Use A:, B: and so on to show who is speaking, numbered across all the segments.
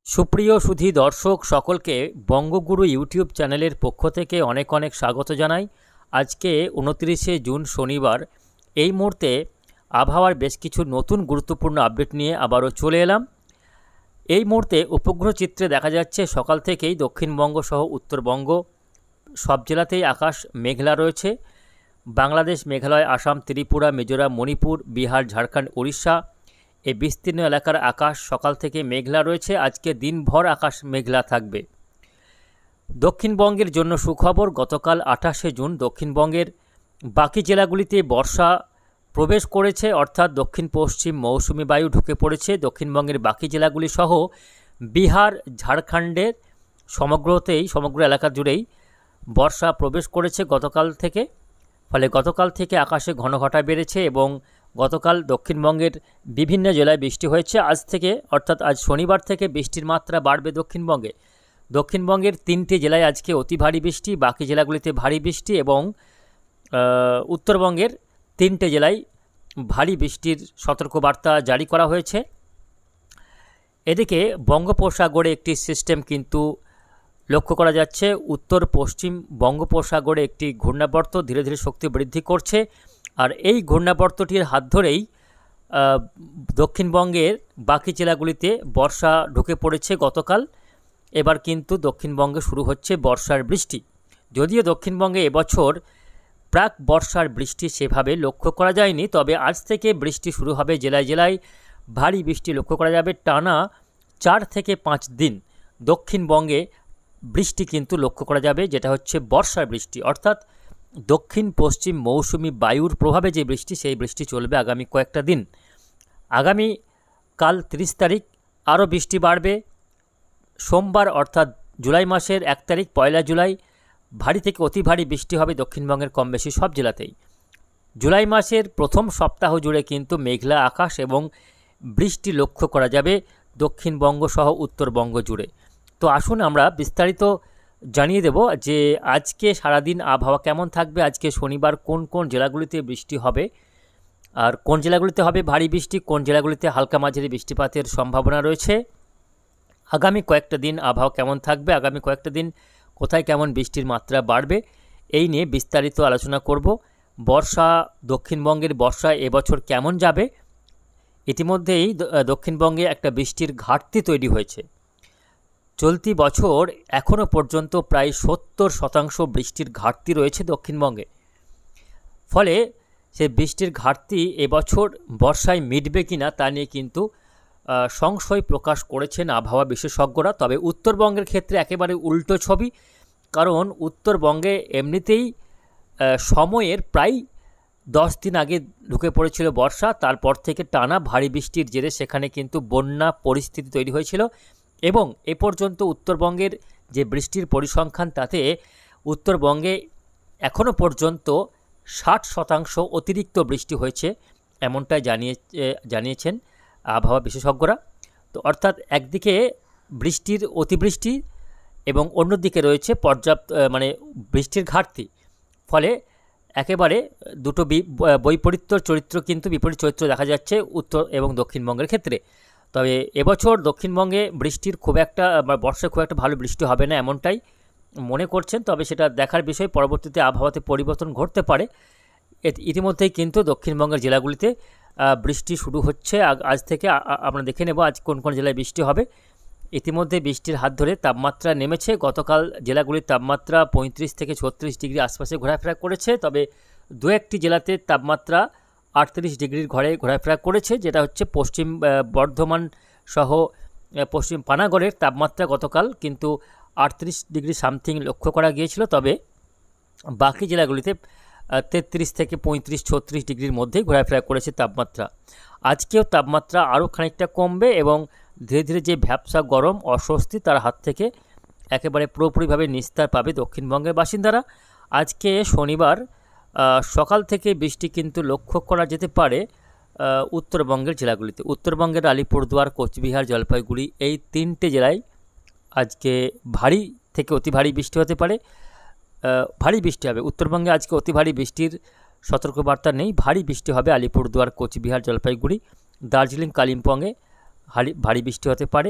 A: সুপ্রিয় সুধী দর্শক সকলকে বঙ্গগুরু ইউটিউব চ্যানেলের পক্ষ থেকে অনেক অনেক স্বাগত জানাই। আজকে 29শে জুন শনিবার। এই মুহূর্তে আবহাওয়ার বেশ কিছু নতুন গুরুত্বপূর্ণ আপডেট নিয়ে আবারও চলে এলাম। এই মুহূর্তে উপগ্রহ চিত্রে দেখা যাচ্ছে সকাল থেকেই দক্ষিণবঙ্গ সহ উত্তরবঙ্গ সব জেলাতেই আকাশ মেঘলা রয়েছে। বাংলাদেশ, মেঘালয়, আসাম, ত্রিপুরা, মিজোরাম, মণিপুর, বিহার, ঝাড়খণ্ড, উড়িষ্যা এই বিস্তীর্ণ এলাকার আকাশ সকাল থেকে মেঘলা রয়েছে। আজকে দিনভর আকাশ মেঘলা থাকবে। দক্ষিণবঙ্গের জন্য সুখবর, গতকাল 28শে জুন দক্ষিণবঙ্গের বাকি জেলাগুলিতে বর্ষা প্রবেশ করেছে, অর্থাৎ দক্ষিণ পশ্চিম মৌসুমি বায়ু ঢুকে পড়েছে। দক্ষিণবঙ্গের বাকি জেলাগুলি সহ বিহার, ঝাড়খণ্ডের সমগ্র এলাকা জুড়েই বর্ষা প্রবেশ করেছে গতকাল থেকে। ফলে গতকাল থেকে আকাশে ঘনঘটা বেড়েছে এবং গতকাল দক্ষিণবঙ্গের বিভিন্ন জেলায় বৃষ্টি হয়েছে। আজ থেকে অর্থাৎ আজ শনিবার থেকে বৃষ্টির মাত্রা বাড়বে দক্ষিণবঙ্গে। দক্ষিণবঙ্গের 3টে জেলায় আজকে অতি ভারী বৃষ্টি, বাকি জেলাগুলিতে ভারী বৃষ্টি এবং উত্তরবঙ্গের 3টে জেলায় ভারী বৃষ্টির সতর্কবার্তা জারি করা হয়েছে। এদিকে বঙ্গোপসাগরে একটি সিস্টেম কিন্তু লক্ষ্য করা যাচ্ছে। উত্তর পশ্চিম বঙ্গোপসাগরে একটি ঘূর্ণাবর্ত ধীরে ধীরে শক্তি বৃদ্ধি করছে, আর এই ঘূর্ণাবর্তটির হাত ধরেই দক্ষিণবঙ্গের বাকি জেলাগুলিতে বর্ষা ঢুকে পড়েছে গতকাল। এবার কিন্তু দক্ষিণবঙ্গে শুরু হচ্ছে বর্ষার বৃষ্টি। যদিও দক্ষিণবঙ্গে এবছর প্রাক বর্ষার বৃষ্টি সেভাবে লক্ষ্য করা যায়নি, তবে আজ থেকে বৃষ্টি শুরু হবে। জেলায় জেলায় ভারী বৃষ্টি লক্ষ্য করা যাবে। টানা 4 থেকে 5 দিন দক্ষিণবঙ্গে বৃষ্টি কিন্তু লক্ষ্য করা যাবে, যেটা হচ্ছে বর্ষার বৃষ্টি, অর্থাৎ দক্ষিণ পশ্চিম মৌসুমি বায়ুর প্রভাবে যে বৃষ্টি, সেই বৃষ্টি চলবে আগামী কয়েকটা দিন। আগামী কাল 30 তারিখ আরও বৃষ্টি বাড়বে। সোমবার অর্থাৎ জুলাই মাসের 1 তারিখ 1 জুলাই ভারী থেকে অতি ভারী বৃষ্টি হবে দক্ষিণবঙ্গের কম বেশি সব জেলাতেই। জুলাই মাসের প্রথম সপ্তাহ জুড়ে কিন্তু মেঘলা আকাশ এবং বৃষ্টি লক্ষ্য করা যাবে দক্ষিণবঙ্গ সহ উত্তরবঙ্গ জুড়ে। তো আসুন আমরা বিস্তারিত জানিয়ে দেব যে আজকে সারাদিন আবহাওয়া কেমন থাকবে। আজকে শনিবার কোন কোন জেলাগুলিতে বৃষ্টি হবে, আর কোন জেলাগুলিতে হবে ভারী বৃষ্টি, কোন জেলাগুলিতে হালকা মাঝারি বৃষ্টিপাতের সম্ভাবনা রয়েছে। আগামী কয়েকটা দিন আবহাওয়া কেমন থাকবে, আগামী কয়েকটা দিন কোথায় কেমন বৃষ্টির মাত্রা বাড়বে, এই নিয়ে বিস্তারিত আলোচনা করব। বর্ষা, দক্ষিণবঙ্গের বর্ষা এবছর কেমন যাবে। ইতিমধ্যেই দক্ষিণবঙ্গে একটা বৃষ্টির ঘাটতি তৈরি হয়েছে। চলতি বছর এখনও পর্যন্ত প্রায় 70% বৃষ্টির ঘাটতি রয়েছে দক্ষিণবঙ্গে। ফলে সে বৃষ্টির ঘাটতি এবছর বর্ষায় মিটবে কিনা তা নিয়ে কিন্তু সংশয় প্রকাশ করেছেন আবহাওয়া বিশেষজ্ঞরা। তবে উত্তরবঙ্গের ক্ষেত্রে একেবারে উল্টো ছবি, কারণ উত্তরবঙ্গে এমনিতেই সময়ের প্রায় 10 দিন আগে ঢুকে পড়েছিল বর্ষা। তারপর থেকে টানা ভারী বৃষ্টির জেরে সেখানে কিন্তু বন্যা পরিস্থিতি তৈরি হয়েছিল এবং এ পর্যন্ত উত্তরবঙ্গের যে বৃষ্টির পরিসংখ্যান, তাতে উত্তরবঙ্গে এখনও পর্যন্ত 60% অতিরিক্ত বৃষ্টি হয়েছে, এমনটাই জানিয়েছেন আবহাওয়া বিশেষজ্ঞরা। তো অর্থাৎ একদিকে বৃষ্টির অতিবৃষ্টি এবং অন্যদিকে রয়েছে পর্যাপ্ত বৃষ্টির ঘাটতি। ফলে একেবারে দুটো বিপরীত চরিত্র দেখা যাচ্ছে উত্তর এবং দক্ষিণবঙ্গের ক্ষেত্রে। তবে এবছর দক্ষিণবঙ্গে বর্ষায় খুব একটা ভালো বৃষ্টি হবে না এমনটাই মনে করছেন, তবে সেটা দেখার বিষয়। পরবর্তীতে আবহাওয়াতে পরিবর্তন ঘটতে পারে। ইতিমধ্যেই কিন্তু দক্ষিণবঙ্গের জেলাগুলিতে বৃষ্টি শুরু হচ্ছে আজ থেকে। আমরা দেখে নেব আজ কোন কোন জেলায় বৃষ্টি হবে। ইতিমধ্যে বৃষ্টির হাত ধরে তাপমাত্রা নেমেছে। গতকাল জেলাগুলির তাপমাত্রা 35 থেকে 36 ডিগ্রি আশপাশে ঘোরাফেরা করেছে, তবে দু একটি জেলাতে তাপমাত্রা 38 ডিগ্রির ঘরে ঘোরাফেরা করেছে, যেটা হচ্ছে পশ্চিম বর্ধমান সহ পশ্চিম পানাগড়ের তাপমাত্রা গতকাল কিন্তু 38 ডিগ্রি সামথিং লক্ষ্য করা গিয়েছিল। তবে বাকি জেলাগুলিতে 33 থেকে 35-36 ডিগ্রির মধ্যেই ঘোরাফেরা করেছে তাপমাত্রা। আজকেও তাপমাত্রা আরও খানিকটা কমবে এবং ধীরে ধীরে যে ভ্যাপসা গরম অস্বস্তি, তার হাত থেকে একেবারে পুরোপুরিভাবে নিস্তার পাবে দক্ষিণবঙ্গের বাসিন্দারা। আজকে শনিবার সকাল থেকে বৃষ্টি কিন্তু লক্ষ্য করা যেতে পারে উত্তরবঙ্গের জেলাগুলিতে। উত্তরবঙ্গের আলিপুরদুয়ার, কোচবিহার, জলপাইগুড়ি এই 3টে জেলায় আজকে ভারী থেকে অতি ভারী বৃষ্টি হতে পারে। ভারী বৃষ্টি হবে উত্তরবঙ্গে। আজকে অতি ভারী বৃষ্টির সতর্কবার্তা নেই, ভারী বৃষ্টি হবে আলিপুরদুয়ার, কোচবিহার, জলপাইগুড়ি, দার্জিলিং, কালিম্পংয়ে ভারী বৃষ্টি হতে পারে।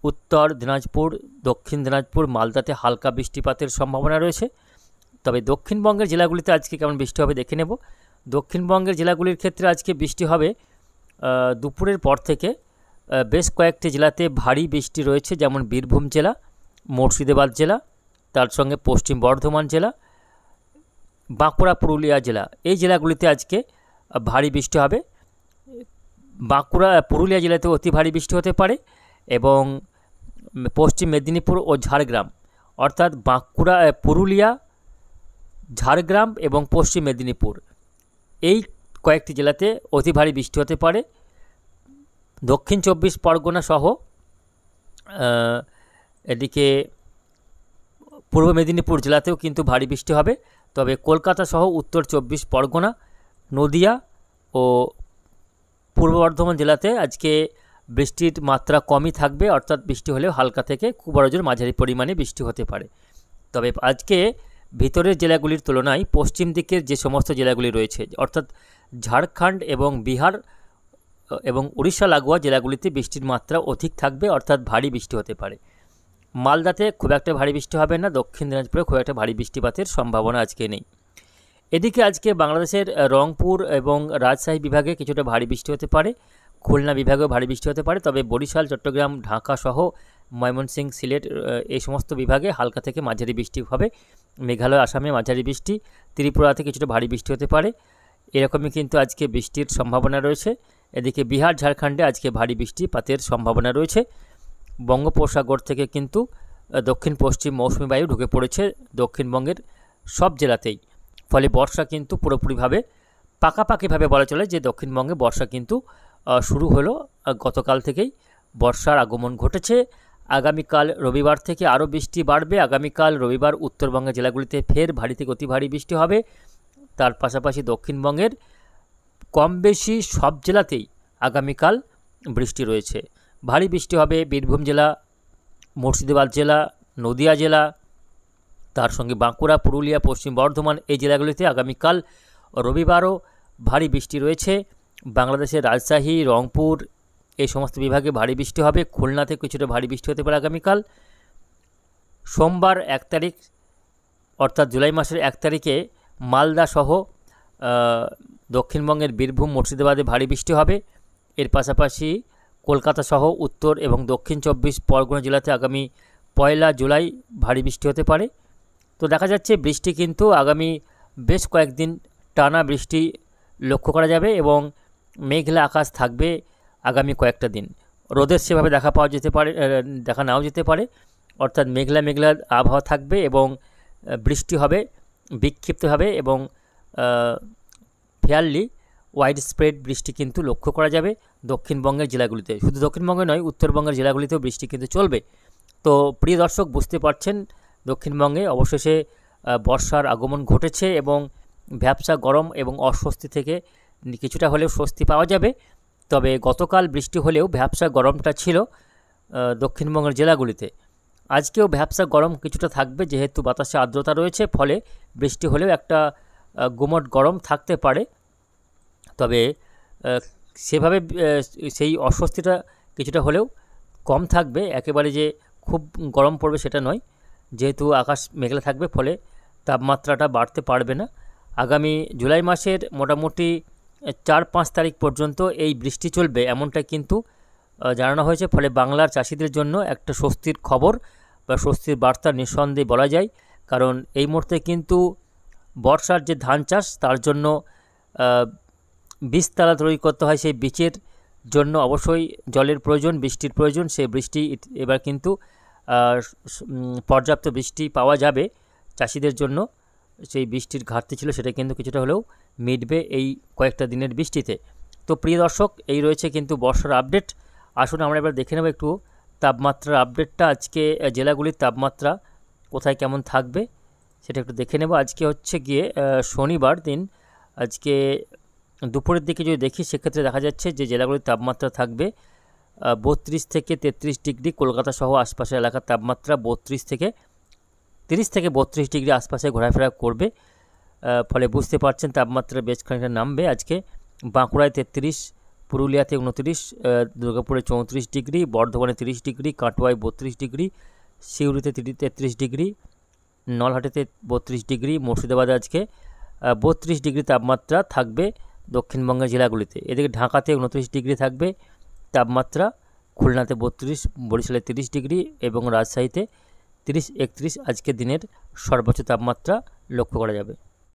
A: উত্তর দিনাজপুর, দক্ষিণ দিনাজপুর, মালদাতে হালকা বৃষ্টিপাতের সম্ভাবনা রয়েছে। তবে দক্ষিণবঙ্গের জেলাগুলিতে আজকে কেমন বৃষ্টি হবে দেখে নেব। দক্ষিণবঙ্গের জেলাগুলির ক্ষেত্রে আজকে বৃষ্টি হবে দুপুরের পর থেকে। বেশ কয়েকটি জেলাতে ভারী বৃষ্টি রয়েছে, যেমন বীরভূম জেলা, মুর্শিদাবাদ জেলা, তার সঙ্গে পশ্চিম বর্ধমান জেলা, বাঁকুড়া, পুরুলিয়া জেলা। এই জেলাগুলিতে আজকে ভারী বৃষ্টি হবে। বাঁকুড়া, পুরুলিয়া জেলাতেও অতি ভারী বৃষ্টি হতে পারে এবং পশ্চিম মেদিনীপুর ও ঝাড়গ্রাম, অর্থাৎ বাঁকুড়া, পুরুলিয়া, ঝাড়গ্রাম এবং পশ্চিম মেদিনীপুর, এই কয়েকটি জেলাতে অতি ভারী বৃষ্টি হতে পারে। দক্ষিণ 24 পরগনা সহ এদিকে পূর্ব মেদিনীপুর জেলাতেও কিন্তু ভারী বৃষ্টি হবে। তবে কলকাতা সহ উত্তর 24 পরগনা, নদিয়া ও পূর্ব বর্ধমান জেলাতে আজকে বৃষ্টির মাত্রা কমই থাকবে, অর্থাৎ বৃষ্টি হলেও হালকা থেকে খুব বড়জোর মাঝারি পরিমাণে বৃষ্টি হতে পারে। তবে আজকে ভিতরের জেলাগুলির তুলনায় পশ্চিম দিকের যে সমস্ত জেলাগুলি রয়েছে, অর্থাৎ ঝাড়খণ্ড এবং বিহার এবং উড়িষ্যা লাগোয়া জেলাগুলিতে বৃষ্টির মাত্রা অধিক থাকবে, অর্থাৎ ভারী বৃষ্টি হতে পারে। মালদাতে খুব একটা ভারী বৃষ্টি হবে না, দক্ষিণ দিনাজপুরে খুব একটা ভারী বৃষ্টিপাতের সম্ভাবনা আজকে নেই। এদিকে আজকে বাংলাদেশের রংপুর এবং রাজশাহী বিভাগে কিছুটা ভারী বৃষ্টি হতে পারে, খুলনা বিভাগেও ভারী বৃষ্টি হতে পারে। তবে বরিশাল, চট্টগ্রাম, ঢাকা সহ ময়মনসিংহ, সিলেট এই সমস্ত বিভাগে হালকা থেকে মাঝারি বৃষ্টি হবে। মেঘালয়, আসামে মাঝারি বৃষ্টি, ত্রিপুরাতে কিছুটা ভারী বৃষ্টি হতে পারে। এরকমই কিন্তু আজকে বৃষ্টির সম্ভাবনা রয়েছে। এদিকে বিহার, ঝাড়খণ্ডে আজকে ভারী বৃষ্টিপাতের সম্ভাবনা রয়েছে। বঙ্গোপসাগর থেকে কিন্তু দক্ষিণ পশ্চিম মৌসুমী বায়ু ঢুকে পড়েছে দক্ষিণবঙ্গের সব জেলাতেই। ফলে বর্ষা কিন্তু পুরোপুরিভাবে পাকাপাকিভাবে বলা চলে যে দক্ষিণবঙ্গে বর্ষা কিন্তু শুরু হলো। গতকাল থেকেই বর্ষার আগমন ঘটেছে। আগামীকাল রবিবার থেকে আরও বৃষ্টি বাড়বে। আগামীকাল রবিবার উত্তরবঙ্গের জেলাগুলিতে ফের ভারী থেকে অতি ভারী বৃষ্টি হবে। তার পাশাপাশি দক্ষিণবঙ্গের কম বেশি সব জেলাতেই আগামীকাল বৃষ্টি রয়েছে। ভারী বৃষ্টি হবে বীরভূম জেলা, মুর্শিদাবাদ জেলা, নদিয়া জেলা, তার সঙ্গে বাঁকুড়া, পুরুলিয়া, পশ্চিম বর্ধমান এই জেলাগুলিতে আগামীকাল রবিবারও ভারী বৃষ্টি রয়েছে। বাংলাদেশের রাজশাহী, রংপুর এই সমস্ত বিভাগে ভারী বৃষ্টি হবে। খুলনাতে কিছুটা ভারী বৃষ্টি হতে পারে আগামীকাল। সোমবার 1 তারিখ, অর্থাৎ জুলাই মাসের 1 তারিখে মালদা সহ দক্ষিণবঙ্গের বীরভূম, মুর্শিদাবাদে ভারী বৃষ্টি হবে। এর পাশাপাশি কলকাতা সহ উত্তর এবং দক্ষিণ 24 পরগনা জেলাতে আগামী 1 জুলাই ভারী বৃষ্টি হতে পারে। তো দেখা যাচ্ছে বৃষ্টি কিন্তু আগামী বেশ কয়েকদিন টানা বৃষ্টি লক্ষ্য করা যাবে এবং মেঘলা আকাশ থাকবে আগামী কয়েকটা দিন। রোদের সেভাবে দেখা নাও যেতে পারে, অর্থাৎ মেঘলা মেঘলা আবহাওয়া থাকবে এবং বৃষ্টি হবে বিক্ষিপ্তভাবে এবং ফেয়ারলি ওয়াইড স্প্রেড বৃষ্টি কিন্তু লক্ষ্য করা যাবে দক্ষিণবঙ্গের জেলাগুলিতে। শুধু দক্ষিণবঙ্গে নয়, উত্তরবঙ্গের জেলাগুলিতেও বৃষ্টি কিন্তু চলবে। তো প্রিয় দর্শক, বুঝতে পারছেন দক্ষিণবঙ্গে অবশেষে বর্ষার আগমন ঘটেছে এবং ভ্যাপসা গরম এবং অস্বস্তি থেকে কিছুটা হলেও স্বস্তি পাওয়া যাবে। তবে গতকাল বৃষ্টি হলেও ভ্যাপসা গরমটা ছিল দক্ষিণবঙ্গের জেলাগুলিতে। আজকেও ভ্যাপসা গরম কিছুটা থাকবে, যেহেতু বাতাসে আর্দ্রতা রয়েছে, ফলে বৃষ্টি হলেও একটা গুমট গরম থাকতে পারে। তবে সেভাবে সেই অস্বস্তিটা কিছুটা হলেও কম থাকবে, একেবারে যে খুব গরম পড়বে সেটা নয়। যেহেতু আকাশ মেঘলা থাকবে, ফলে তাপমাত্রাটা বাড়তে পারবে না। আগামী জুলাই মাসের মোটামুটি 4-5 তারিখ পর্যন্ত এই বৃষ্টি চলবে, এমনটা কিন্তু জানানো হয়েছে। ফলে বাংলার চাষিদের জন্য একটা স্বস্তির খবর বা স্বস্তির বার্তা নিঃসন্দেহে বলা যায়। কারণ এই মুহূর্তে কিন্তু বর্ষার যে ধান চাষ, তার জন্য বীজতলা তৈরি করতে হয়। সেই বীজের জন্য অবশ্যই জলের প্রয়োজন, বৃষ্টির প্রয়োজন। সেই বৃষ্টি এবার কিন্তু পর্যাপ্ত বৃষ্টি পাওয়া যাবে চাষিদের জন্য। সেই বৃষ্টির ঘাটতি ছিল, সেটা কিন্তু কিছুটা হলেও মিটবে এই কয়েকটা দিনের বৃষ্টিতে। তো প্রিয় দর্শক, এই রয়েছে কিন্তু বর্ষার আপডেট। আসুন আমরা এবার দেখে নেব একটু তাপমাত্রার আপডেটটা। আজকে জেলাগুলির তাপমাত্রা কোথায় কেমন থাকবে সেটা একটু দেখে নেব। আজকে হচ্ছে গিয়ে শনিবার দিন। আজকে দুপুরের দিকে যদি দেখি, সেক্ষেত্রে দেখা যাচ্ছে যে জেলাগুলির তাপমাত্রা থাকবে 32 থেকে 33 ডিগ্রি। কলকাতা সহ আশপাশের এলাকার তাপমাত্রা 30 থেকে 32 ডিগ্রি আশপাশে ঘোরাফেরা করবে। ফলে বুঝতে পারছেন তাপমাত্রা বেশ খানিকটা নামবে। আজকে বাঁকুড়ায় 33, পুরুলিয়াতে 29, দুর্গাপুরে 34 ডিগ্রি, বর্ধমানে 30 ডিগ্রি, কাটোয়ায় 32 ডিগ্রি, সিউড়িতে 33 ডিগ্রি, নলহাটিতে 32 ডিগ্রি, মুর্শিদাবাদে আজকে 32 ডিগ্রি তাপমাত্রা থাকবে দক্ষিণবঙ্গের জেলাগুলিতে। এদিকে ঢাকাতে 29 ডিগ্রি থাকবে তাপমাত্রা, খুলনাতে 32, বরিশালে 30 ডিগ্রি এবং রাজশাহীতে 30-31 আজকের দিনের সর্বোচ্চ তাপমাত্রা লক্ষ্য করা যাবে।